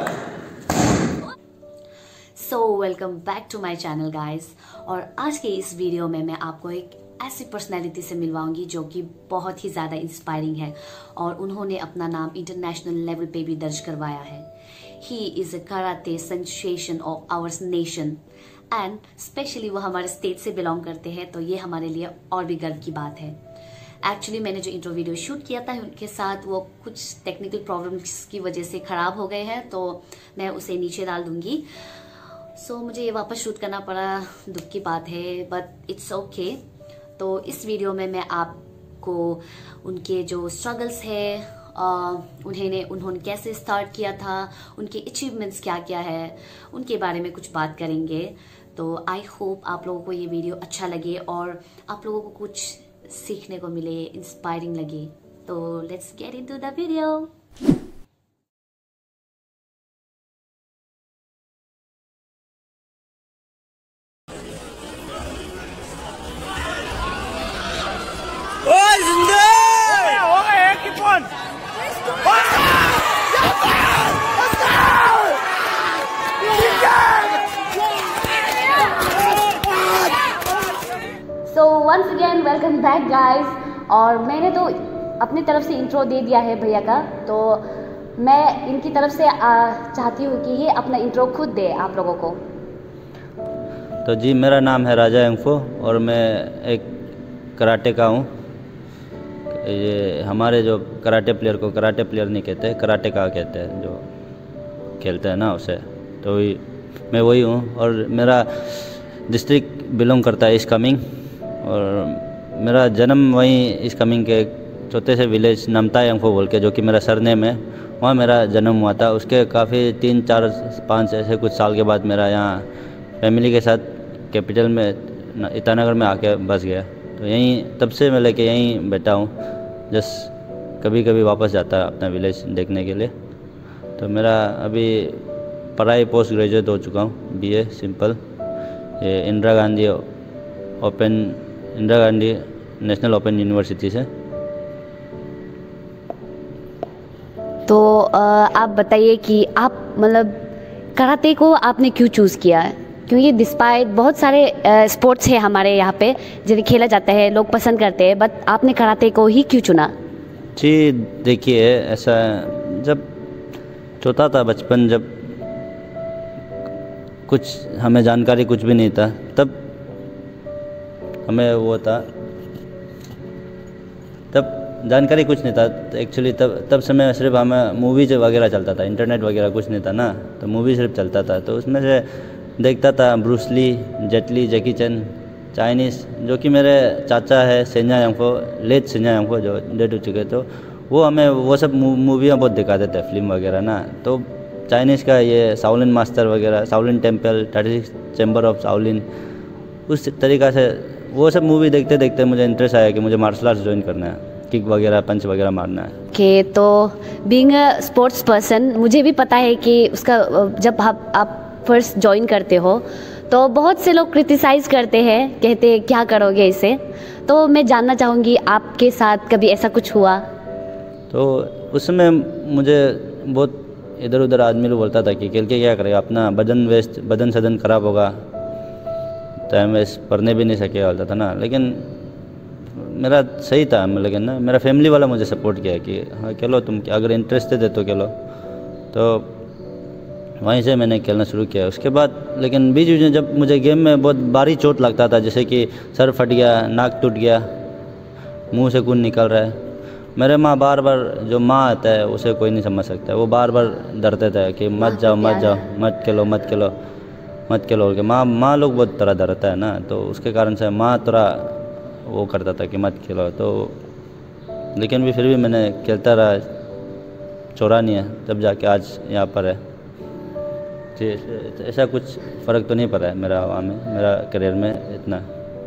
So welcome back to my channel guys. और आज के इस वीडियो में मैं आपको एक ऐसी पर्सनैलिटी से मिलवाऊंगी जो कि बहुत ही ज़्यादा इंस्पायरिंग है और उन्होंने अपना नाम इंटरनेशनल लेवल पे भी दर्ज करवाया है। He is a karate sensation of ours nation and specially वो हमारे स्टेट से बिलोंग करते हैं, तो ये हमारे लिए और भी गर्व की बात है। एक्चुअली मैंने जो इंट्रो वीडियो शूट किया था उनके साथ वो कुछ टेक्निकल प्रॉब्लम्स की वजह से ख़राब हो गए हैं, तो मैं उसे नीचे डाल दूंगी। सो मुझे ये वापस शूट करना पड़ा, दुख की बात है, बट इट्स ओके। तो इस वीडियो में मैं आपको उनके जो स्ट्रगल्स है, उन्होंने कैसे स्टार्ट किया था, उनके अचीवमेंट्स क्या क्या है, उनके बारे में कुछ बात करेंगे। तो आई होप आप लोगों को ये वीडियो अच्छा लगे और आप लोगों को कुछ सीखने को मिले, इंस्पायरिंग लगे। तो let's get into the video. So once again welcome back guys. और मैंने तो अपनी तरफ से इंट्रो दे दिया है भैया का, तो मैं इनकी तरफ से चाहती हूँ कि ये अपना इंट्रो खुद दे आप लोगों को। तो जी, मेरा नाम है राजा एंगफो और मैं एक कराटे का हूँ। ये हमारे जो कराटे प्लेयर को कराटे प्लेयर नहीं कहते, कराटे का कहते हैं, जो खेलते हैं ना उसे। तो मैं वही हूँ और मेरा डिस्ट्रिक्ट बिलोंग करता है ईस्ट कामेंग और मेरा जन्म वहीं ईस्ट कामेंग के छोटे से विलेज नमताई एंगफो बोल के, जो कि मेरा सरनेम है, वहाँ मेरा जन्म हुआ था। उसके काफ़ी 3, 4, 5 ऐसे कुछ साल के बाद मेरा यहाँ फैमिली के साथ कैपिटल में ईटानगर में आके बस गया। तो यहीं तब से मैं लेके यहीं बैठा हूँ। जस्ट कभी कभी वापस जाता है अपना विलेज देखने के लिए। तो मेरा अभी पढ़ाई पोस्ट ग्रेजुएट हो चुका हूँ, BA सिंपल, ये Indira Gandhi national open university से। तो आप बताइए कि आप मतलब कराटे को आपने क्यों चूज़ किया है? क्योंकि डिस्पाइट बहुत सारे स्पोर्ट्स है हमारे यहाँ पे जिन्हें खेला जाता है, लोग पसंद करते हैं, बट आपने कराटे को ही क्यों चुना? जी देखिए, ऐसा जब छोटा था बचपन, जब कुछ हमें जानकारी कुछ भी नहीं था, तब हमें वो था, तब जानकारी कुछ नहीं था एक्चुअली। तब समय सिर्फ हमें मूवीज वगैरह चलता था, इंटरनेट वगैरह कुछ नहीं था ना, तो मूवी सिर्फ चलता था। तो उसमें से देखता था Bruce Lee, Jet Li, Jackie Chan, Chinese, जो कि मेरे चाचा है सेंजा यांगफो, लेट सेंजा यांगफो जो डेट हो चुके, तो वो हमें वो सब मूवियाँ बहुत दिखाते थे, फिल्म वगैरह ना। तो चाइनीज़ का ये शाओलिन मास्टर वगैरह, Shaolin temple, 36 chamber of Shaolin, उस तरीक़ा से वो सब मूवी देखते देखते मुझे इंटरेस्ट आया कि मुझे मार्शल आर्ट्स ज्वाइन करना है, किक वगैरह पंच वगैरह मारना है। ओके, तो बीइंग अ स्पोर्ट्स पर्सन मुझे भी पता है कि उसका जब आप फर्स्ट ज्वाइन करते हो तो बहुत से लोग क्रिटिसाइज़ करते हैं, कहते हैं क्या करोगे इसे। तो मैं जानना चाहूँगी आपके साथ कभी ऐसा कुछ हुआ? तो उस समय मुझे बहुत इधर उधर आदमी लोग बोलता था कि खेल के क्या करेगा, अपना बदन वेस्ट, बदन सदन खराब होगा, टाइम वेस्ट, पढ़ने भी नहीं सकेगा बोलता था ना। लेकिन मेरा सही था, लेकिन ना मेरा फैमिली वाला मुझे सपोर्ट किया कि हाँ खेलो, तुम अगर इंटरेस्टेड है तो खेलो। तो वहीं से मैंने खेलना शुरू किया। उसके बाद लेकिन बीच बीच में जब मुझे गेम में बहुत भारी चोट लगता था, जैसे कि सर फट गया, नाक टूट गया, मुंह से खून निकल रहा है, मेरे माँ बार बार, जो माँ आता है उसे कोई नहीं समझ सकता, वो बार बार डरते थे कि मत जाओ, मत खेलो, मत खेलो, मत खेलो के। माँ लोग बहुत तरह डरता है ना, तो उसके कारण से माँ थोड़ा वो करता था कि मत खेलो। तो लेकिन भी फिर भी मैंने खेलता रहा, छोड़ा नहीं है, तब जाके आज यहाँ पर है। जी, ऐसा कुछ फ़र्क तो नहीं पड़ा है मेरा वहाँ में, मेरा करियर में इतना।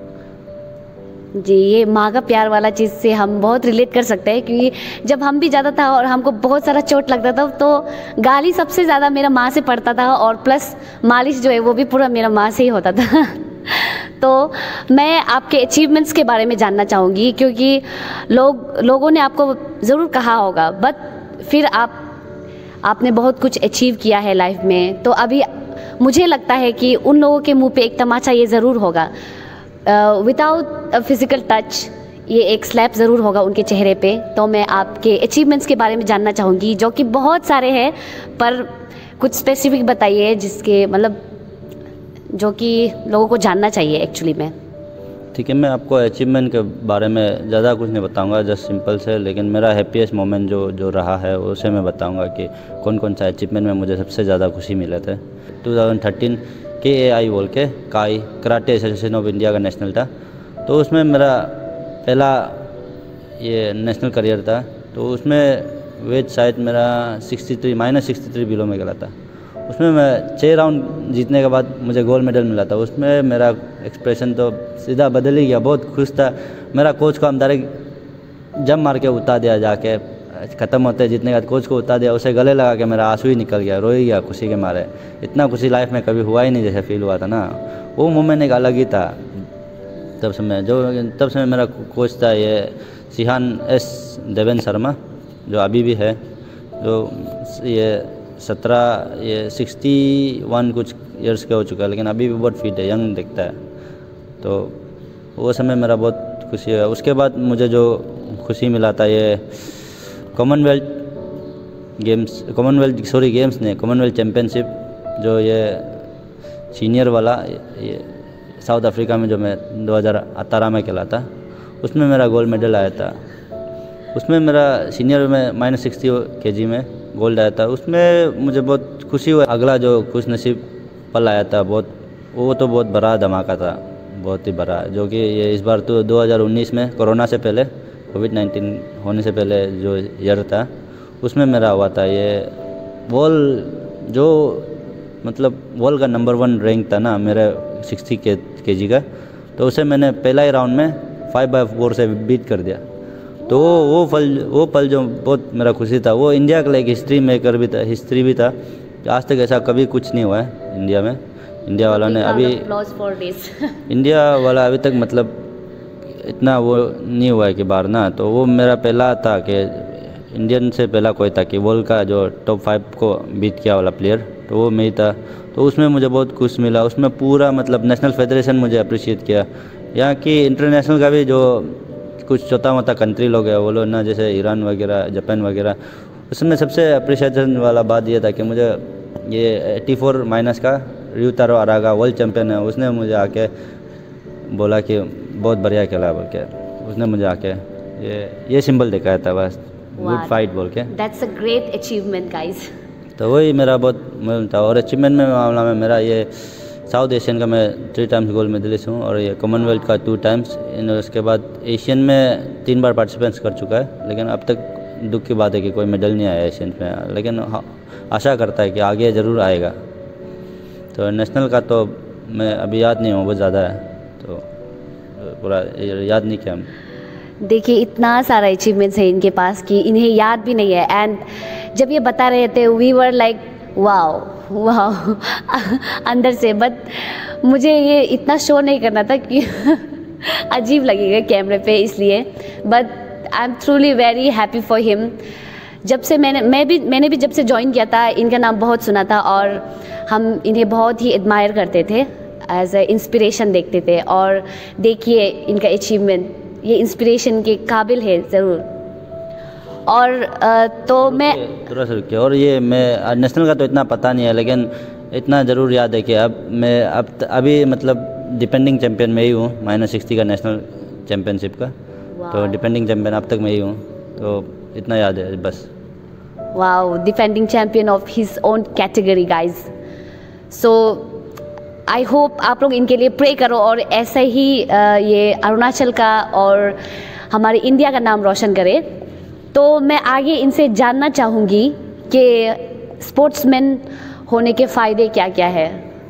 जी, ये माँ का प्यार वाला चीज़ से हम बहुत रिलेट कर सकते हैं, क्योंकि जब हम भी जाता था और हमको बहुत सारा चोट लगता था तो गाली सबसे ज़्यादा मेरा माँ से पड़ता था, और प्लस मालिश जो है वो भी पूरा मेरा माँ से ही होता था। तो मैं आपके अचीवमेंट्स के बारे में जानना चाहूँगी, क्योंकि लोगों ने आपको ज़रूर कहा होगा, बट फिर आपने बहुत कुछ अचीव किया है लाइफ में, तो अभी मुझे लगता है कि उन लोगों के मुंह पे एक तमाचा ये ज़रूर होगा, विदाउट फिज़िकल टच ये एक स्लैप ज़रूर होगा उनके चेहरे पे। तो मैं आपके अचीवमेंट्स के बारे में जानना चाहूँगी, जो कि बहुत सारे हैं, पर कुछ स्पेसिफिक बताइए जिसके मतलब जो कि लोगों को जानना चाहिए एक्चुअली में। ठीक है, मैं आपको अचीवमेंट के बारे में ज़्यादा कुछ नहीं बताऊंगा, जस्ट सिंपल से, लेकिन मेरा हैप्पीएस्ट मोमेंट जो रहा है उसे मैं बताऊंगा कि कौन कौन सा अचीवमेंट में मुझे सबसे ज़्यादा खुशी मिले थे। 2013 KAI बोल के KAI karate association of India का नेशनल था, तो उसमें मेरा पहला ये नेशनल करियर था। तो उसमें वेट शायद मेरा 63 बिलो में गया था। उसमें मैं 6 राउंड जीतने के बाद मुझे गोल्ड मेडल मिला था। उसमें मेरा एक्सप्रेशन तो सीधा बदल ही गया, बहुत खुश था। मेरा कोच को हम डायरेक्ट जंप मार के उतार दिया, जाके ख़त्म होते जीतने के बाद कोच को उतार दिया, उसे गले लगा के मेरा आंसू ही निकल गया, रो ही गया खुशी के मारे। इतना खुशी लाइफ में कभी हुआ ही नहीं जैसे फील हुआ था ना, वो मोमेंट एक अलग ही था। तब से मेरा कोच था ये सिहान एस देवेन शर्मा, जो अभी भी है, जो ये 61 कुछ ईयर्स का हो चुका है, लेकिन अभी भी बहुत फिट है, यंग दिखता है। तो वो समय मेरा बहुत खुशी है। उसके बाद मुझे जो खुशी मिला था ये कॉमनवेल्थ चैम्पियनशिप, जो ये सीनियर वाला ये साउथ अफ्रीका में जो मैं 2018 में खेला था, उसमें मेरा गोल्ड मेडल आया था। उसमें मेरा सीनियर में -60 kg में गोल्ड आया था। उसमें मुझे बहुत खुशी हुई। अगला जो खुश नसीब पल आया था, वो तो बहुत बड़ा धमाका था, बहुत ही बड़ा, जो कि ये इस बार तो 2019 में कोरोना से पहले, कोविड-19 होने से पहले जो ईयर था, उसमें मेरा हुआ था ये वर्ल्ड, जो मतलब वर्ल्ड का नंबर 1 रैंक था ना मेरा 60 kg का, तो उसे मैंने पहला ही राउंड में 5/4 से बीट कर दिया। तो वो पल जो बहुत मेरा खुशी था, वो इंडिया के लिए एक हिस्ट्री भी था। आज तक ऐसा कभी कुछ नहीं हुआ है इंडिया में। इंडिया वालों ने अभी इंडिया वाला अभी तक मतलब इतना वो नहीं हुआ है कि बाहर ना, तो वो मेरा पहला था कि इंडियन से पहला कोई था कि वर्ल्ड का जो टॉप 5 को बीट किया वाला प्लेयर, तो वो मैं ही था। तो उसमें मुझे बहुत खुश मिला। उसमें पूरा मतलब नेशनल फेडरेशन मुझे अप्रिशिएट किया। यहाँ की इंटरनेशनल का भी जो कुछ छोटा मोटा कंट्री लोग हैं, वो लोग ना, जैसे ईरान वगैरह, जापान वगैरह, उसमें सबसे अप्रिशिएशन वाला बात ये था कि मुझे ये 84 माइनस का ryutaro Araga वर्ल्ड चैम्पियन है, उसने मुझे आके बोला कि बहुत बढ़िया खेला बोल के। उसने मुझे आके ये सिंबल दिखाया था बस, गुड फाइट बोल के। That's a great achievement guys. तो वही मेरा बहुत मन था। और अचीवमेंट में मामला में मेरा ये साउथ एशियन का मैं 3 टाइम्स गोल्ड मेडलिस्ट हूँ, और ये कॉमनवेल्थ का 2 टाइम्स। उसके बाद एशियन में 3 बार पार्टिसिपेंट्स कर चुका है, लेकिन अब तक दुख की बात है कि कोई मेडल नहीं आया एशियन में, लेकिन आशा करता है कि आगे ज़रूर आएगा। तो नेशनल का तो मैं अभी याद नहीं हूँ, बहुत ज़्यादा है, तो पूरा याद नहीं किया। देखिए इतना सारा अचीवमेंट्स है इनके पास कि इन्हें याद भी नहीं है। एंड जब ये बता रहे थे वी वर लाइक वाओ अंदर से, बट मुझे ये इतना शो नहीं करना था कि अजीब लगेगा कैमरे पे, इसलिए। But I am truly very happy for him. जब से मैंने भी जब से ज्वाइन किया था, इनका नाम बहुत सुना था, और हम इन्हें बहुत ही एडमायर करते थे, एज ए इंस्पिरेशन देखते थे। और देखिए इनका अचीवमेंट, ये इंस्पिरेशन के काबिल है ज़रूर। और तो मैं थोड़ा सा रुकिए, और ये मैं नेशनल का तो इतना पता नहीं है, लेकिन इतना ज़रूर याद है कि अभी मतलब डिपेंडिंग चैम्पियन मैं ही हूँ, -60 का नेशनल चैम्पियनशिप का। तो डिपेंडिंग चैम्पियन अब तक मैं ही हूँ, तो इतना याद है बस। Wow, defending champion of his own category guys. So I hope आप लोग इनके लिए प्रे करो, और ऐसे ही ये अरुणाचल का और हमारे इंडिया का नाम रोशन करे। तो मैं आगे इनसे जानना चाहूँगी कि स्पोर्ट्समैन होने के फ़ायदे क्या क्या है।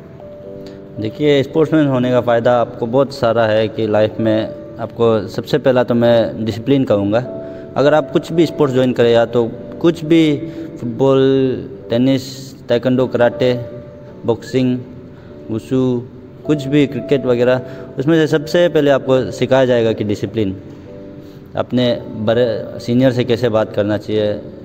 देखिए, स्पोर्ट्समैन होने का फ़ायदा आपको बहुत सारा है कि लाइफ में आपको सबसे पहला तो मैं डिसिप्लिन कहूँगा। अगर आप कुछ भी स्पोर्ट्स ज्वाइन करें, या तो कुछ भी football, tennis, taekwondo, karate, boxing, wushu, कुछ भी, क्रिकेट वगैरह, उसमें से सबसे पहले आपको सिखाया जाएगा कि डिसिप्लिन, अपने बड़े सीनियर से कैसे बात करना चाहिए,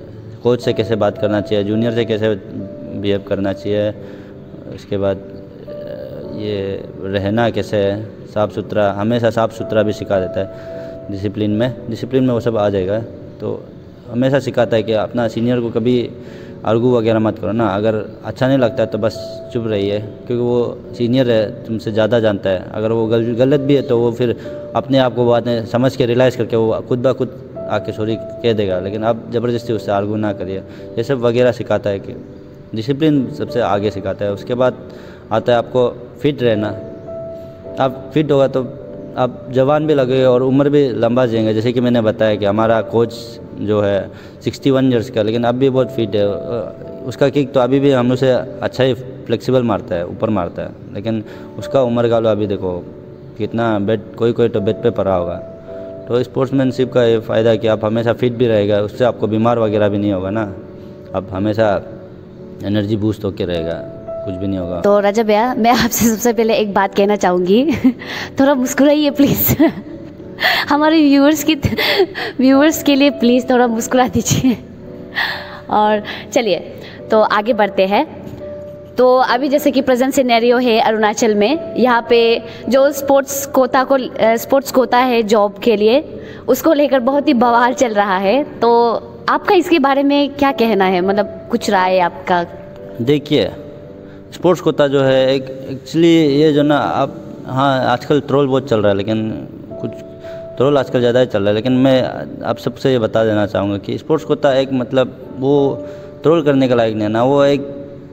कोच से कैसे बात करना चाहिए, जूनियर से कैसे बिहेव करना चाहिए, उसके बाद ये रहना कैसे साफ़ सुथरा, हमेशा साफ़ सुथरा भी सिखा देता है। डिसिप्लिन में वो सब आ जाएगा। तो हमेशा सिखाता है कि अपना सीनियर को कभी आर्गू वगैरह मत करो ना, अगर अच्छा नहीं लगता है तो बस चुप रहिए, क्योंकि वो सीनियर है, तुमसे ज़्यादा जानता है। अगर वो गलत भी है तो वो फिर अपने आप को बात में समझ के रियलाइज़ करके वो खुद ब खुद आके सॉरी कह देगा, लेकिन आप ज़बरदस्ती उससे आर्गू ना करिए। ये सब वगैरह सिखाता है कि डिसिप्लिन सबसे आगे सिखाता है। उसके बाद आता है आपको फिट रहना। आप फिट होगा तो आप जवान भी लगेंगे और उम्र भी लंबा जिएंगे। जैसे कि मैंने बताया कि हमारा कोच जो है 61 ईयर्स का, लेकिन अब भी बहुत फिट है। उसका किक तो अभी भी हम लोग से अच्छा ही फ्लेक्सिबल मारता है, ऊपर मारता है, लेकिन उसका उम्र का लो अभी देखो कितना बेड, कोई तो बेड पे पड़ा होगा। तो स्पोर्ट्समैनशिप का ये फ़ायदा है कि आप हमेशा फिट भी रहेगा, उससे आपको बीमार वगैरह भी नहीं होगा ना, आप हमेशा एनर्जी बूस्ट होके रहेगा, कुछ भी नहीं होगा। तो रजब भैया, मैं आपसे सबसे पहले एक बात कहना चाहूँगी थोड़ा मुस्कुराइए प्लीज़ हमारे व्यूअर्स के लिए प्लीज़ थोड़ा मुस्कुरा दीजिए। और चलिए तो आगे बढ़ते हैं। तो अभी जैसे कि प्रेजेंट सिनेरियो है अरुणाचल में, यहाँ पे जो स्पोर्ट्स कोटा है जॉब के लिए, उसको लेकर बहुत ही बवाल चल रहा है। तो आपका इसके बारे में क्या कहना है, मतलब कुछ राय आपका? देखिए, स्पोर्ट्स कोटा जो है एक एक्चुअली ये जो ना आप, हाँ आजकल ट्रोल बहुत चल रहा है, लेकिन कुछ ट्रोल आजकल ज़्यादा ही चल रहा है, लेकिन मैं आप सबसे ये बता देना चाहूँगा कि स्पोर्ट्स कोटा एक मतलब वो ट्रोल करने का लायक नहीं है ना, वो एक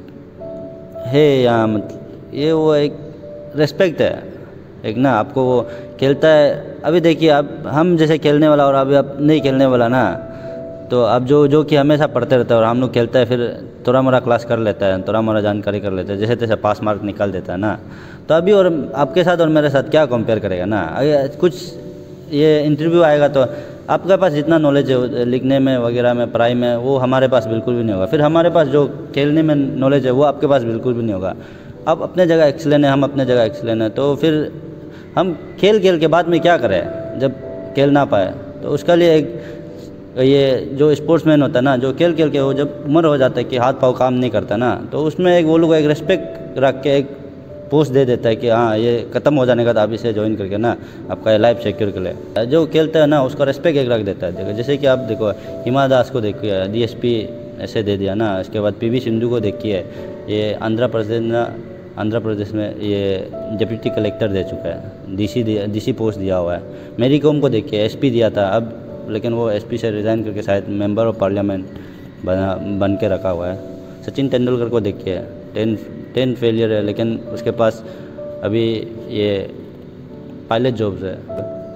है या मतलब ये वो एक रेस्पेक्ट है एक ना, आपको वो खेलता है। अभी देखिए आप, हम जैसे खेलने वाला और अभी आप नहीं खेलने वाला ना, तो अब जो कि हमेशा पढ़ते रहता है और हम लोग खेलता है, फिर थोड़ा मोड़ा क्लास कर लेता है, थोड़ा मोड़ा जानकारी कर लेता है, जैसे तैसे पास मार्क निकाल देता है ना। तो अभी और आपके साथ और मेरे साथ क्या कंपेयर करेगा ना। अगर कुछ ये इंटरव्यू आएगा तो आपके पास जितना नॉलेज है लिखने में वगैरह में, पढ़ाई में, वो हमारे पास बिल्कुल भी नहीं होगा। फिर हमारे पास जो खेलने में नॉलेज है वो आपके पास बिल्कुल भी नहीं होगा। आप अपने जगह एक्सीलेंट है, हम अपने जगह एक्सीलेंट है, तो फिर हम खेल के बाद में क्या करें जब खेल ना पाए। तो उसका लिए एक ये जो स्पोर्ट्समैन होता है ना, जो खेल के वो जब उम्र हो जाता है कि हाथ पाँव काम नहीं करता ना, तो उसमें एक वो लोग एक रेस्पेक्ट रख के एक पोस्ट दे देता है कि हाँ ये ख़त्म हो जाने का आप इसे ज्वाइन करके ना आपका लाइफ सिक्योर कर ले। जो खेलता है ना उसका रेस्पेक्ट एक रख देता है। देखो जैसे कि आप देखो हिमा दास को देखिए, DSP ऐसे दे दिया ना। उसके बाद PV सिंधु को देखिए, ये आंध्र प्रदेश में ये डिप्टी कलेक्टर दे चुका है, DC पोस्ट दिया हुआ है। मेरी कॉम को देखिए, SP दिया था अब, लेकिन वो SP से रिज़ाइन करके शायद मेंबर ऑफ पार्लियामेंट बन के रखा हुआ है। सचिन तेंदुलकर को देखिए, 10 फेलियर है, लेकिन उसके पास अभी ये पायलट जॉब्स है।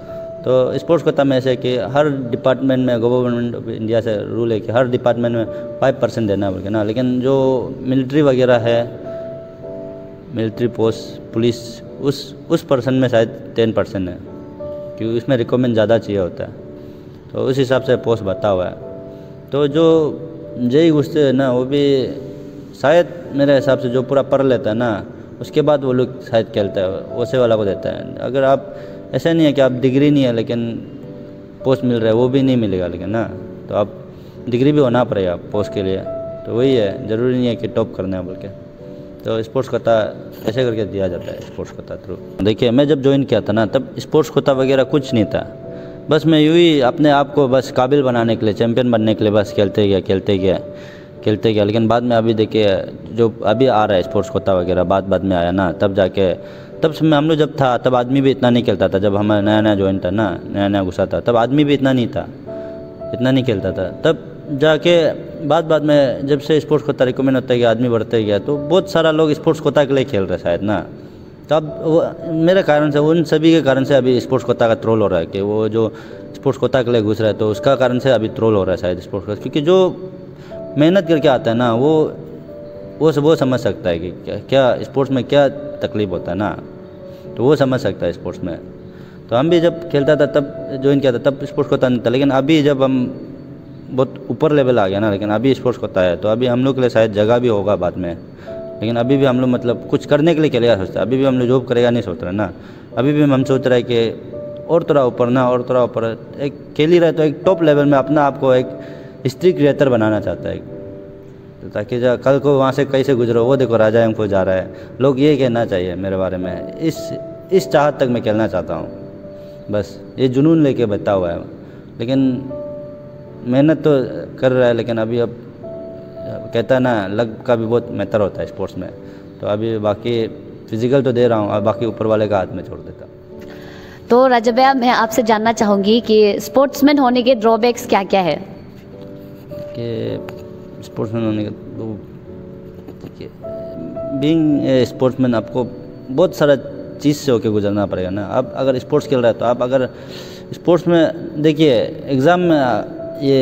तो स्पोर्ट्स कोटा में ऐसे कि हर डिपार्टमेंट में गवर्नमेंट ऑफ इंडिया से रूल है कि हर डिपार्टमेंट में 5% देना बोल के ना, लेकिन जो मिलिट्री वगैरह है, मिलिट्री पोस्ट, पुलिस, उस पर्सन में शायद 10% है, क्योंकि उसमें रिक्वायरमेंट ज़्यादा चाहिए होता है। तो उस हिसाब से पोस्ट बता हुआ है। तो जो जेई घुसते हैं ना, वो भी शायद मेरे हिसाब से जो पूरा पढ़ लेता है ना, उसके बाद वो लोग शायद खेलता है, वैसे वाला को देता है। अगर आप ऐसा नहीं है कि आप डिग्री नहीं है लेकिन पोस्ट मिल रहा है, वो भी नहीं मिलेगा लेकिन ना, तो आप डिग्री भी होना पड़ेगा पोस्ट के लिए। तो वही है, ज़रूरी नहीं है कि टॉप करना है बोल के। तो स्पोर्ट्स कोटा ऐसे करके दिया जाता है, स्पोर्ट्स कोटा थ्रू। देखिए मैं जब ज्वाइन किया था ना, तब स्पोर्ट्स कोटा वगैरह कुछ नहीं था। बस मैं यूँ ही अपने आप को बस काबिल बनाने के लिए, चैम्पियन बनने के लिए बस खेलते गया। लेकिन बाद में अभी देखिए जो अभी आ रहा है स्पोर्ट्स कोटा वगैरह, बाद में आया ना, तब समय हम लोग जब था तब आदमी भी इतना नहीं खेलता था। जब हमारा नया ज्वाइन था ना, नया घुसा था, तब आदमी भी इतना नहीं खेलता था। तब जाके बाद में जब से स्पोर्ट्स कोटा रिकमेंड होता है कि आदमी बढ़ते गया, तो बहुत सारा लोग स्पोर्ट्स कोटा के लिए खेल रहे शायद ना। तो अब मेरे कारण से, उन सभी के कारण से अभी स्पोर्ट्स कोटा का ट्रोल हो रहा है कि वो जो स्पोर्ट्स कोटा के लिए घुस रहा है, तो उसका कारण से अभी ट्रोल हो रहा है शायद स्पोर्ट्स कोटा। क्योंकि जो मेहनत करके आता है ना, वो समझ सकता है कि क्या स्पोर्ट्स में क्या तकलीफ होता है ना, तो वो समझ सकता है स्पोर्ट्स में। तो हम भी जब खेलता था तब ज्वाइन किया था, तब स्पोर्ट्स कोटा नहीं था। लेकिन अभी जब हम बहुत ऊपर लेवल आ गया ना, लेकिन अभी स्पोर्ट्स कोटा है, तो अभी हम लोग के लिए शायद जगह भी होगा बाद में। लेकिन अभी भी हम लोग मतलब कुछ करने के लिए क्या सोचते हैं, अभी भी हम लोग जॉब करेगा नहीं सोच रहे ना। अभी भी हम सोच रहे हैं कि और थोड़ा ऊपर एक खेल ही रहे तो एक टॉप लेवल में अपना आपको एक हिस्ट्री क्रिएटर बनाना चाहता है, तो ताकि जो कल को वहाँ से कैसे गुजरो, वो देखो राजा एम जा रहा है, लोग ये कहना चाहिए मेरे बारे में। इस चाहत तक मैं खेलना चाहता हूँ, बस ये जुनून लेके बैठा हुआ है। लेकिन मेहनत तो कर रहा है, लेकिन अभी अब कहता है ना, लक का भी बहुत मैटर होता है स्पोर्ट्स में। तो अभी बाकी फिजिकल तो दे रहा हूँ, और बाकी ऊपर वाले का हाथ में छोड़ देता। तो रजब भैया, मैं आपसे जानना चाहूँगी कि स्पोर्ट्समैन होने के ड्रॉबैक्स क्या क्या है? कि स्पोर्ट्समैन होने का तो देखिए, बीइंग स्पोर्ट्समैन आपको बहुत सारा चीज़ से होके गुजरना पड़ेगा ना। आप अगर स्पोर्ट्स खेल रहे हैं तो आप अगर स्पोर्ट्स में देखिए, एग्ज़ाम में ये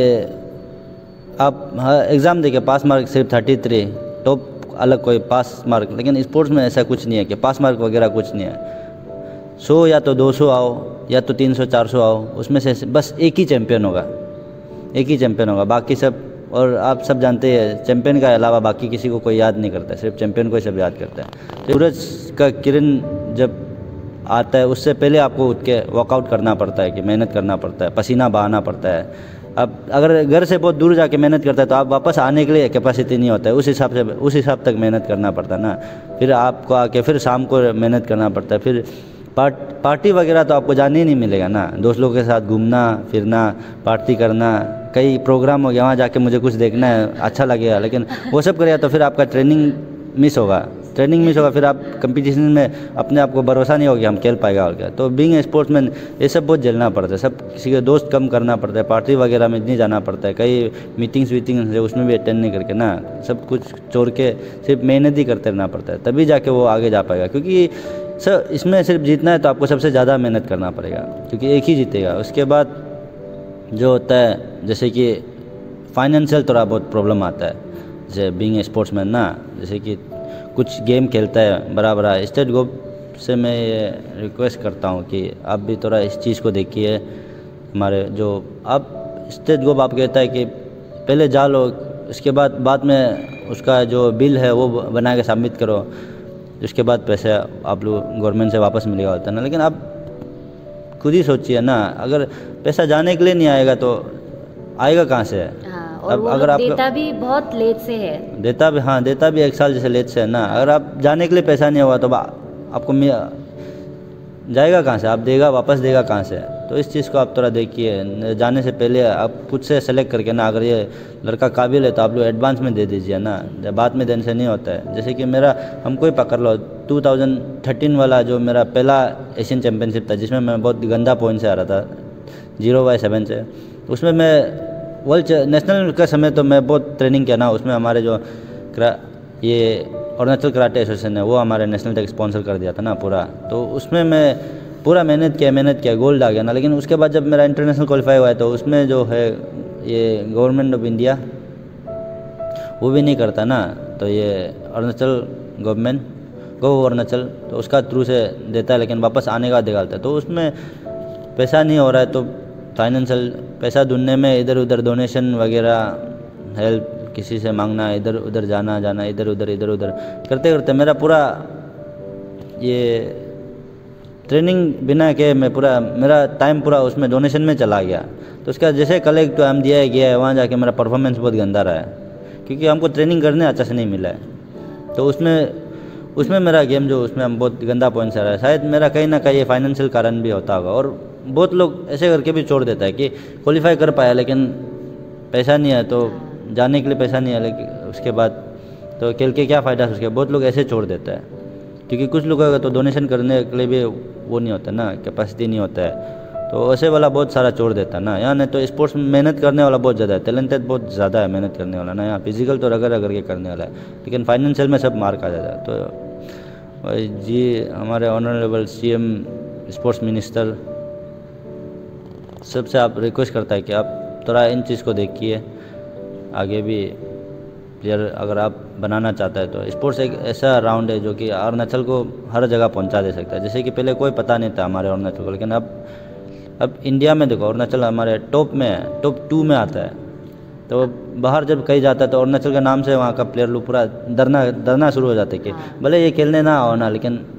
आप एग्ज़ाम देखिए, पास मार्क सिर्फ 33, टॉप अलग कोई पास मार्क, लेकिन स्पोर्ट्स में ऐसा कुछ नहीं है कि पास मार्क वगैरह कुछ नहीं है। 100 या तो 200 आओ, या तो 300-400 आओ, उसमें से बस एक ही चैम्पियन होगा, एक ही चैम्पियन होगा, बाकी सब। और आप सब जानते हैं, चैम्पियन का अलावा बाकी किसी को कोई याद नहीं करता, सिर्फ चैम्पियन को ही सब याद करता है। सूरज का किरण जब आता है, उससे पहले आपको उठ के वर्कआउट करना पड़ता है, कि मेहनत करना पड़ता है, पसीना बहाना पड़ता है। अब अगर घर से बहुत दूर जाके मेहनत करता है तो आप वापस आने के लिए कैपेसिटी नहीं होता है, उस हिसाब तक मेहनत करना पड़ता है ना। फिर आपको आके फिर शाम को मेहनत करना पड़ता है। फिर पार्टी वगैरह तो आपको जाने ही नहीं मिलेगा ना, दोस्त लोगों के साथ घूमना फिरना, पार्टी करना, कई प्रोग्राम हो गया, वहाँ जाके मुझे कुछ देखना है, अच्छा लगेगा, लेकिन वो सब करेगा तो फिर आपका ट्रेनिंग मिस होगा, फिर आप कंपटीशन में अपने आप को भरोसा नहीं होगा हम खेल पाएगा और क्या। तो बीइंग ए स्पोर्ट्समैन ये सब बहुत झेलना पड़ता है, सब किसी के दोस्त कम करना पड़ता है, पार्टी वगैरह में नहीं जाना पड़ता है, कई मीटिंग्स है उसमें भी अटेंड नहीं करके ना, सब कुछ छोड़ के सिर्फ मेहनत ही करते रहना पड़ता है, तभी जाके वो आगे जा पाएगा। क्योंकि सर इसमें सिर्फ जीतना है तो आपको सबसे ज़्यादा मेहनत करना पड़ेगा, क्योंकि एक ही जीतेगा। उसके बाद जो होता है, जैसे कि फाइनेंशियल थोड़ा बहुत प्रॉब्लम आता है, जैसे बीइंग ए स्पोर्ट्समैन ना, जैसे कि कुछ गेम खेलता है बराबर। स्टेट गो से मैं ये रिक्वेस्ट करता हूँ कि आप भी थोड़ा इस चीज़ को देखिए। हमारे जो आप स्टेट गो आप कहता है कि पहले जा लो, उसके बाद में उसका जो बिल है वो बना के सबमिट करो, उसके बाद पैसे आप लोग गवर्नमेंट से वापस मिलेगा होता है ना। लेकिन आप खुद ही सोचिए ना, अगर पैसा जाने के लिए नहीं आएगा तो आएगा कहाँ से? और अब अगर आप देता भी बहुत लेट से है, देता भी 1 साल जैसे लेट से है ना। अगर आप जाने के लिए पैसा नहीं होगा तो आपको जाएगा कहाँ से? आप देगा, वापस देगा कहाँ से? तो इस चीज़ को आप थोड़ा देखिए, जाने से पहले आप खुद से सेलेक्ट करके ना, अगर ये लड़का काबिल है तो आप लोग एडवांस में दे दीजिए ना, बाद में देने से नहीं होता है। जैसे कि मेरा, हमको ही पकड़ लो, 2013 वाला जो मेरा पहला एशियन चैम्पियनशिप था, जिसमें मैं बहुत गंदा पॉइंट से आ रहा था 0/7 से, उसमें मैं वर्ल्ड नेशनल का समय तो मैं बहुत ट्रेनिंग किया ना। उसमें हमारे जो ये अरुणाचल कराटे एसोसिएशन है, वो हमारे नेशनल तक स्पॉन्सर कर दिया था ना पूरा। तो उसमें मैं पूरा मेहनत किया, गोल्ड आ गया ना। लेकिन उसके बाद जब मेरा इंटरनेशनल क्वालिफाई हुआ है तो उसमें जो है ये गवर्नमेंट ऑफ इंडिया वो भी नहीं करता ना, तो ये अरुणाचल गवर्नमेंट अरुणाचल तो उसका थ्रू से देता है, लेकिन वापस आने का निकालता है। तो उसमें पैसा नहीं हो रहा है, तो फाइनेंशियल पैसा ढूंढने में इधर उधर डोनेशन वगैरह, हेल्प किसी से मांगना, इधर उधर जाना इधर उधर करते करते मेरा पूरा ये ट्रेनिंग बिना के मेरा टाइम पूरा उसमें डोनेशन में चला गया। तो उसका जैसे कलेक्ट हम दिया गया है, वहाँ जाके मेरा परफॉर्मेंस बहुत गंदा रहा है, क्योंकि हमको ट्रेनिंग करने अच्छा से नहीं मिला है। तो उसमें मेरा गेम जो उसमें हम बहुत गंदा पॉइंट से रहा है। शायद मेरा कहीं ना कहीं ये फाइनेंशियल कारण भी होता होगा। और बहुत लोग ऐसे करके भी छोड़ देता है कि क्वालिफाई कर पाया लेकिन पैसा नहीं है, तो जाने के लिए पैसा नहीं है, लेकिन उसके बाद तो खेल के क्या फ़ायदा उसके। बहुत लोग ऐसे छोड़ देता है, क्योंकि कुछ लोगों का तो डोनेशन करने के लिए भी वो नहीं होता ना, कैपेसिटी नहीं होता है, तो ऐसे वाला बहुत सारा छोड़ देता है ना। यहाँ नहीं तो स्पोर्ट्स में मेहनत करने वाला बहुत ज़्यादा है, टैलेंटेड बहुत ज़्यादा है मेहनत करने वाला ना। यहाँ फिजिकल तो रगड़ के करने वाला है, लेकिन फाइनेंशियल में सब मार खा जाता है। तो जी हमारे ऑनरेबल CM स्पोर्ट्स मिनिस्टर सबसे आप रिक्वेस्ट करता है कि आप थोड़ा इन चीज़ को देखिए, आगे भी प्लेयर अगर आप बनाना चाहता है तो स्पोर्ट्स एक ऐसा राउंड है जो कि अरुणाचल को हर जगह पहुंचा दे सकता है। जैसे कि पहले कोई पता नहीं था हमारे अरुणाचल को, लेकिन अब इंडिया में देखो अरुणाचल हमारे टॉप में है, टॉप 2 में आता है। तो बाहर जब कहीं जाता है तो अरुणाचल के नाम से वहाँ का प्लेयर लोग पूरा डरना शुरू हो जाते कि भले ये खेलने ना हो ना, लेकिन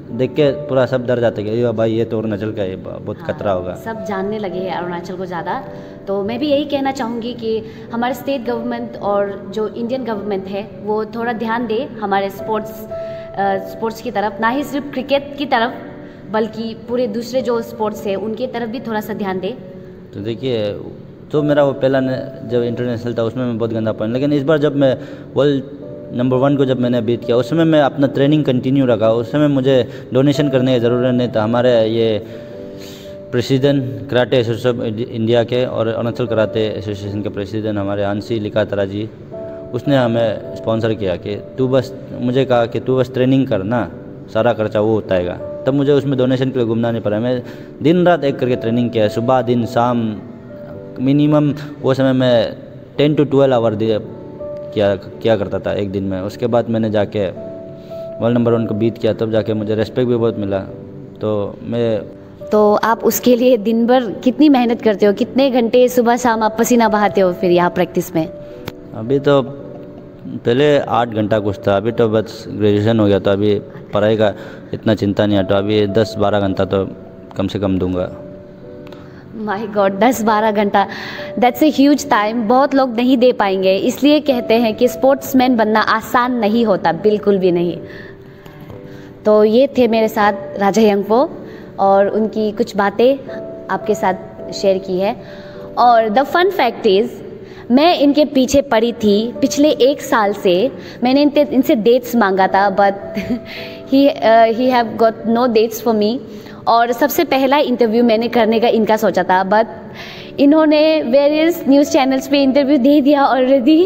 देख के पूरा सब डर जाते कि भाई ये तो अरुणाचल का है, बहुत खतरा होगा। सब जानने लगे हैं अरुणाचल को ज़्यादा। तो मैं भी यही कहना चाहूँगी कि हमारे स्टेट गवर्नमेंट और जो इंडियन गवर्नमेंट है वो थोड़ा ध्यान दे हमारे स्पोर्ट्स की तरफ, ना ही सिर्फ क्रिकेट की तरफ बल्कि पूरे दूसरे जो स्पोर्ट्स है उनकी तरफ भी थोड़ा सा ध्यान दे। तो देखिए, तो मेरा वो पहला जब इंटरनेशनल था उसमें मैं बहुत गंदा पॉइंट, लेकिन इस बार जब मैं वर्ल्ड नंबर 1 को जब मैंने बीट किया उस समय मैं अपना ट्रेनिंग कंटिन्यू रखा। उस समय मुझे डोनेशन करने की ज़रूरत नहीं था। हमारे ये प्रेसिडेंट कराटे एसोसिएशन इंडिया के और अरुणाचल कराटे एसोसिएशन के प्रेसिडेंट हमारे आंसी लिकातरा जी, उसने हमें स्पॉन्सर किया कि तू बस, मुझे कहा कि तू बस ट्रेनिंग करना, सारा खर्चा वो उठाएगा। तब मुझे उसमें डोनेशन के लिए घूमना नहीं पड़ा। मैं दिन रात एक करके ट्रेनिंड किया, सुबह दिन शाम, मिनिमम वो समय में 10 to 12 आवर किया करता था एक दिन में। उसके बाद मैंने जाके वर्ल्ड नंबर 1 को बीट किया, तब जाके मुझे रेस्पेक्ट भी बहुत मिला। तो आप उसके लिए दिन भर कितनी मेहनत करते हो, कितने घंटे सुबह शाम आप पसीना बहाते हो फिर यहाँ प्रैक्टिस में? अभी तो पहले 8 घंटा कुछ था, अभी तो बस ग्रेजुएशन हो गया तो अभी पढ़ाई का इतना चिंता नहीं है, तो अभी 10-12 घंटा तो कम से कम दूंगा। माय गॉड, 10-12 घंटा, दैट्स ए ह्यूज टाइम। बहुत लोग नहीं दे पाएंगे, इसलिए कहते हैं कि स्पोर्ट्समैन बनना आसान नहीं होता, बिल्कुल भी नहीं। तो ये थे मेरे साथ राजा यंगपो और उनकी कुछ बातें आपके साथ शेयर की है। और द फन फैक्ट इज़, मैं इनके पीछे पड़ी थी पिछले 1 साल से। मैंने इनसे डेट्स मांगा था, but he have got no dates for me. और सबसे पहला इंटरव्यू मैंने करने का इनका सोचा था, बट इन्होंने वेरियस न्यूज़ चैनल्स पे इंटरव्यू दे दिया already.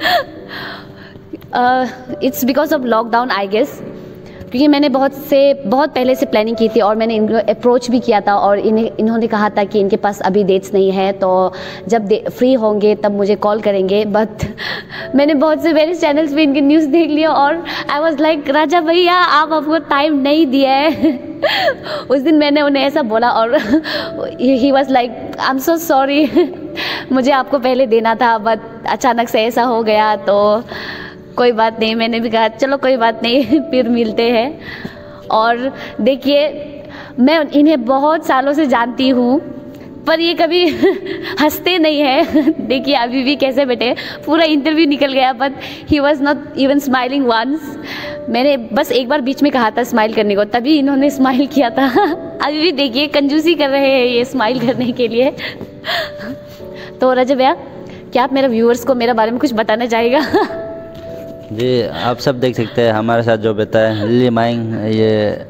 It's because of lockdown I guess, क्योंकि मैंने बहुत पहले से प्लानिंग की थी और मैंने इनको अप्रोच भी किया था और इन्होंने कहा था कि इनके पास अभी डेट्स नहीं है, तो जब फ्री होंगे तब मुझे कॉल करेंगे। बट मैंने बहुत से वेरियस चैनल्स पे इनके न्यूज़ देख लिया और आई वाज लाइक, राजा भैया आप आपको टाइम नहीं दिया है। उस दिन मैंने उन्हें ऐसा बोला और he was like, I am so sorry, मुझे आपको पहले देना था, बट अचानक से ऐसा हो गया, तो कोई बात नहीं। मैंने भी कहा चलो कोई बात नहीं, फिर मिलते हैं। और देखिए, मैं इन्हें बहुत सालों से जानती हूँ, पर ये कभी हंसते नहीं है। देखिए अभी भी कैसे बैठे, पूरा इंटरव्यू निकल गया, but he was not even smiling once. मैंने बस एक बार बीच में कहा था स्माइल करने को, तभी इन्होंने स्माइल किया था। अभी भी देखिए कंजूसी कर रहे हैं ये स्माइल करने के लिए। तो रजत भैया, क्या आप मेरे व्यूअर्स को मेरे बारे में कुछ बताना चाहेगा? जी, आप सब देख सकते हैं हमारे साथ जो बेटा है लिली माइंग, ये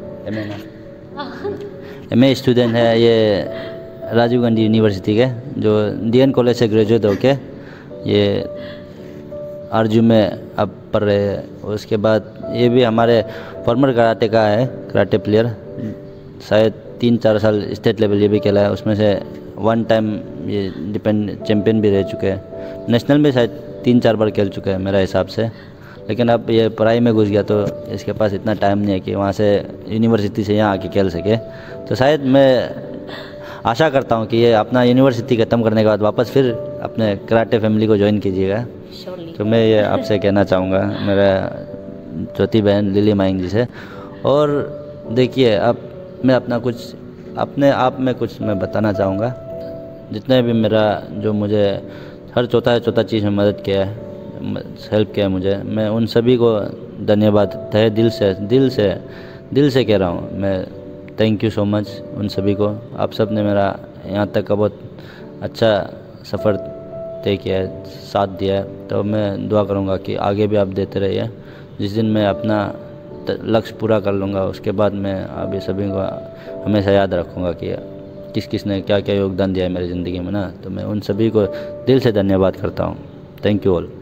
MA स्टूडेंट है, ये राजीव गांधी यूनिवर्सिटी के, जो DN कॉलेज से ग्रेजुएट होके ये RGU में अब पढ़ रहे हैं। उसके बाद ये भी हमारे फॉर्मर कराटे का है, कराटे प्लेयर, शायद 3-4 साल स्टेट लेवल ये भी खेला है, उसमें से 1 टाइम ये चैम्पियन भी रह चुके हैं। नेशनल में शायद 3-4 बार खेल चुके हैं मेरा हिसाब से। लेकिन अब ये पढ़ाई में घुस गया तो इसके पास इतना टाइम नहीं है कि वहाँ से यूनिवर्सिटी से यहाँ आके खेल सके। तो शायद मैं आशा करता हूँ कि ये अपना यूनिवर्सिटी ख़त्म करने के बाद वापस फिर अपने कराटे फैमिली को ज्वाइन कीजिएगा। तो मैं ये आपसे कहना चाहूँगा मेरा छोटी बहन लिली माइंग जी से। और देखिए, अब मैं अपने आप में कुछ मैं बताना चाहूँगा। जितने भी मेरा जो मुझे हर चौथा चीज़ में मदद किया है, हेल्प किया है मुझे, मैं उन सभी को धन्यवाद तहे दिल से कह रहा हूँ। मैं थैंक यू सो मच उन सभी को। आप सब ने मेरा यहाँ तक का बहुत अच्छा सफ़र तय किया है, साथ दिया है। तो मैं दुआ करूँगा कि आगे भी आप देते रहिए। जिस दिन मैं अपना लक्ष्य पूरा कर लूँगा उसके बाद मैं आप सभी को हमेशा याद रखूँगा कि किस ने क्या क्या योगदान दिया है मेरी ज़िंदगी में ना। तो मैं उन सभी को दिल से धन्यवाद करता हूँ। Thank you all.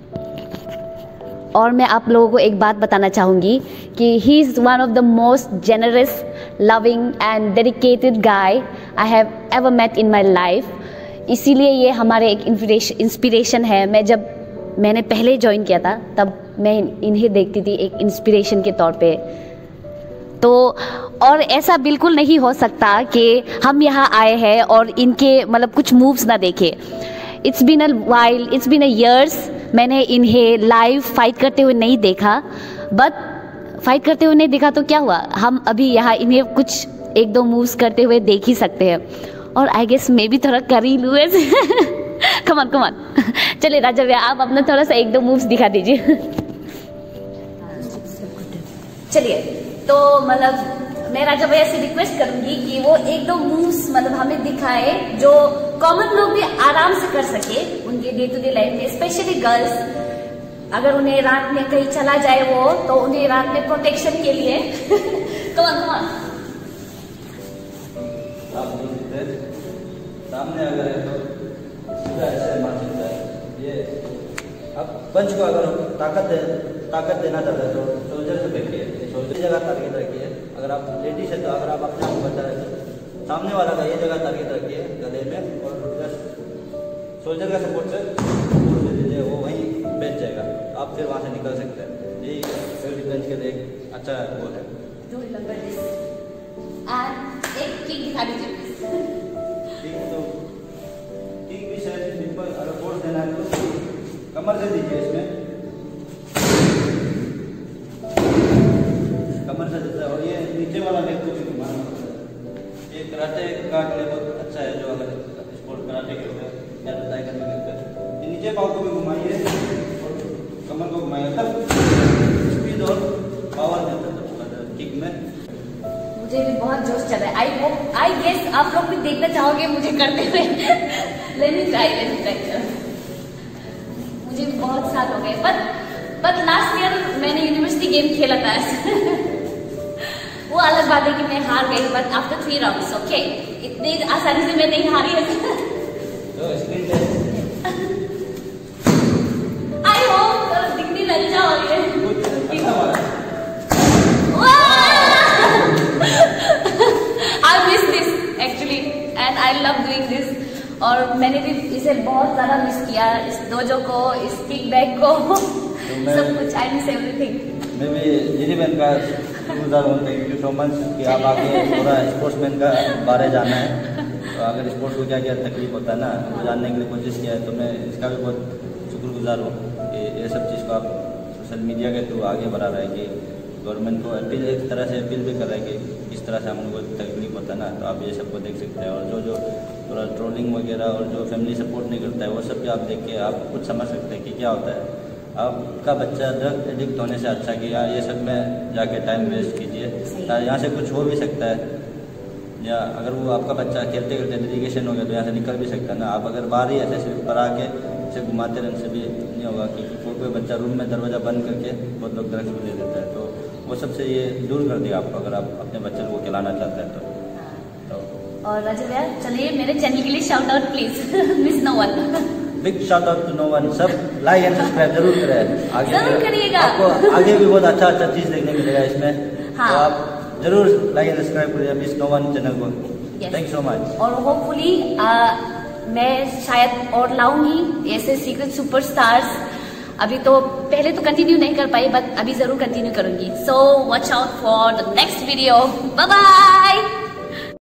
और मैं आप लोगों को एक बात बताना चाहूँगी कि he is one of the most generous, loving and dedicated guy I have ever met in my life. इसीलिए ये हमारे एक इंस्पिरेशन है। मैंने पहले ज्वाइन किया था तब मैं इन्हें देखती थी एक इंस्पिरेशन के तौर पे। तो और ऐसा बिल्कुल नहीं हो सकता कि हम यहाँ आए हैं और इनके मतलब कुछ मूव्स ना देखें। It's been a while, it's been a years. मैंने इन्हें लाइव फाइट करते हुए नहीं देखा, बट फाइट करते हुए नहीं दिखा तो क्या हुआ, हम अभी यहाँ इन्हें कुछ एक दो मूव्स करते हुए देख ही सकते हैं। और आई गेस मैं भी थोड़ा कर ही लूँ ऐसे। कमान कमान, चलिए राजा भैया आप अपना थोड़ा सा एक दो मूव्स दिखा दीजिए। चलिए, तो मतलब मैं राजा भैया से रिक्वेस्ट करूंगी कि वो एक दो मूव्स मतलब हमें दिखाए जो कॉमन लोग भी आराम से कर सके उनके डे टू डे लाइफ में, स्पेशली गर्ल्स। अगर उन्हें रात में कहीं चला जाए वो, तो उन्हें रात में प्रोटेक्शन के लिए। कमान कमान, सामने अगर है तो ऐसे मार सकता है। ये अब पंच को अगर ताकत देना चाहते हैं तो सोल्जर से फेंकिए, सोल्जर जगह टारगेट रखिए। अगर आप लेडीज है तो अगर आप अपने आप बचा रहे तो सामने वाला का ये जगह टारगेट रखिए गले में, और जस्ट सोल्जर का सपोर्ट से दे दीजिए, वो वहीं बैठ जाएगा, आप फिर वहाँ से निकल सकते हैं। यही सेल्फ डिफेंस के लिए अच्छा वो है। एक किक दिखा दीजिए। ठीक भी शायद सिंपल, अगर फोर्स देना है तो कमर से दीजिए, इसमें कमर से देता है। और ये नीचे वाला लेग को भी घुमाना पड़ता है। ये कराटे का लिए बहुत अच्छा है, जो अगर स्पोर्ट कराटे के लिए या टाइगर में करते हैं, ये नीचे पाँव को भी घुमाइए और कमर को घुमाइए, तब स्पीड और पावर मिलता है किक में। मुझे भी बहुत जोश चल रहा है। आई गेस आप लोग भी देखना चाहोगे मुझे करते हुए। Let me try. मुझे भी बहुत साल हो गए, बट लास्ट ईयर मैंने यूनिवर्सिटी गेम खेला था। वो अलग बात है कि मैं हार गई, बट आफ्टर 3 राउंड्स ओके, इतनी आसानी से मैं नहीं हारी है। आई होप दिखनी लज्जा हो रही है। I miss this actually and I love doing this। और मैंने भी इसे बहुत ज़्यादा मिस किया, इस डोजो को, इस पिक बैग को, सब कुछ। I miss everything। मैं भी जीनी बहन का गुजार हूँ, थैंक यू सो मच कि आप आगे पूरा स्पोर्ट्समैन का बारे जाना है। तो अगर स्पोर्ट्स को क्या क्या तकलीफ होता है ना, वो जानने के लिए कोशिश किया है, तो मैं इसका भी बहुत शुक्रगुजार हूँ कि ये सब चीज़ को आप सोशल मीडिया के थ्रू आगे बढ़ा रहे हैं, कि गवर्नमेंट को अपील, एक तरह से अपील भी कर रहे हैं कि किस तरह से हम लोग को तकलीफ होता है ना, तो आप ये सबको देख सकते हैं। और जो थोड़ा ट्रोलिंग वगैरह और जो फैमिली सपोर्ट नहीं करता है, वो सब भी आप देख के आप खुद समझ सकते हैं कि क्या होता है। आपका बच्चा ड्रग एडिक्ट होने से अच्छा कि ये सब में जाके टाइम वेस्ट कीजिए, यहाँ से कुछ हो भी सकता है। या अगर वो आपका बच्चा खेलते खेलते डेडिकेशन हो गया तो यहाँ से निकल भी सकता है ना। आप अगर बाहर ही ऐसे सिर्फ पर आके ऐसे घुमाते रहने से भी नहीं होगा, क्योंकि कोई बच्चा रूम में दरवाज़ा बंद करके बहुत लोग ड्रग्स भी ले देता है, तो वो सबसे ये दूर कर दिया आपको, अगर आप अपने बच्चे को खिलाना चाहते हैं तो। और राजा भैया चलिए मेरे चैनल के लिए shout out please. Miss no one, big shout out to no one. सब लाइक एंड सब्सक्राइब जरूर करें, आगे जरूर करिएगा, आपको आगे भी बहुत अच्छा अच्छा चीज देखने मिलेगा इसमें। हाँ। तो आप जरूर लाइक एंड सब्सक्राइब करिए मिस नो वन चैनल को। Thank you so much. और होपफुली मैं शायद और लाऊंगी ऐसे सीक्रेट सुपरस्टार्स। अभी तो पहले तो कंटिन्यू नहीं कर पाई, बट अभी जरूर कंटिन्यू करूंगी। So watch out for the next video. Bye bye.